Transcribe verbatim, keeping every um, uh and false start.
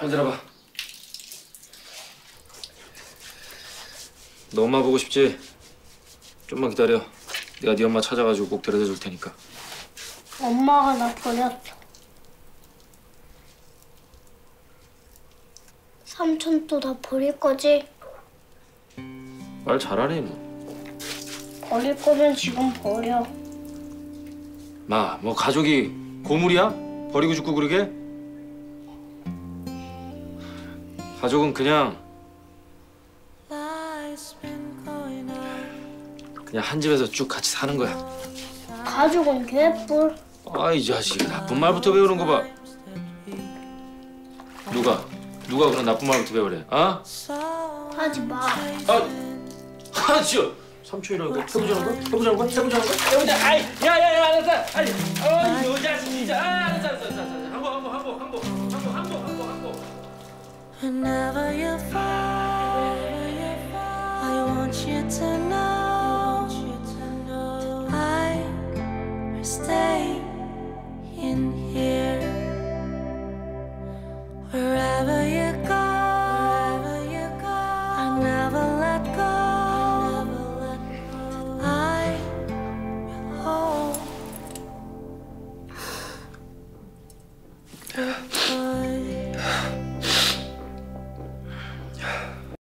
앉아봐. 너 엄마 보고 싶지? 좀만 기다려. 내가 네 엄마 찾아가지고 꼭 데려다 줄 테니까. 엄마가 나 버렸어. 삼촌도 나 버릴 거지? 말 잘하네 뭐. 버릴 거면 지금 버려. 마, 뭐 가족이 고물이야? 버리고 죽고 그러게? 가족은 그냥 그냥 한 집에서 쭉 같이 사는 거야. 가족은 개뿔. 아, 이 자식 나쁜 말부터 배우는 거 봐. 누가? 누가 그런 나쁜 말부터 배우래? 어? 하지 마. 아, 하지요. 삼촌이라고 해보자는 거? 해보자는 거? 해보자는 거? 해보자. 아이, 야야야, 알았어. 아이, 어, 이 자식 진짜. 아, 알았어, 알았어, 알았어. 항복, 항복, 항복, 항복, 항복, 항복, 항복, 항복.